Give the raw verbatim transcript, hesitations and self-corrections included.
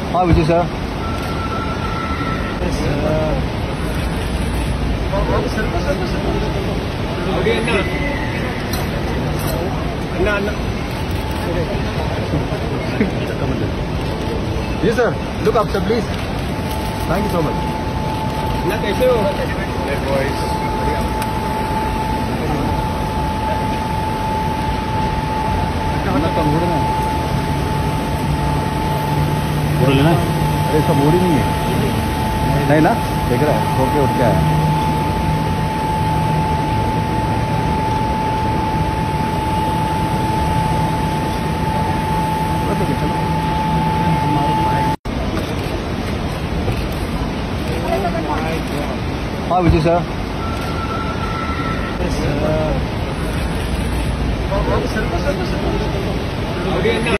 हाँ विजय सर. जी sir, look up sir please. Thank you so much. ना कैसे हो? बोल लेना. अरे इसका मूड ही नहीं है. नहीं ना, देख रहा है, सो के उठ के आया. हाँ विजय सर.